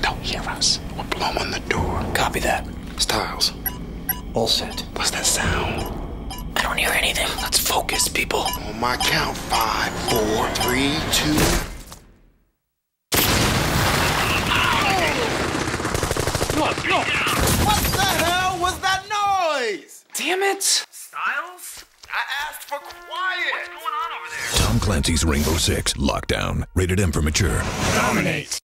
don't hear us. We'll blow on the door. Copy that. Styles. All set. What's that sound? I don't hear anything. Let's focus, people. On my count, 5, 4, 3, 2. What the hell was that noise? Damn it! Styles? I asked for quiet. What's going on over there? Tom Clancy's Rainbow Six Lockdown. Rated M for mature. Dominate.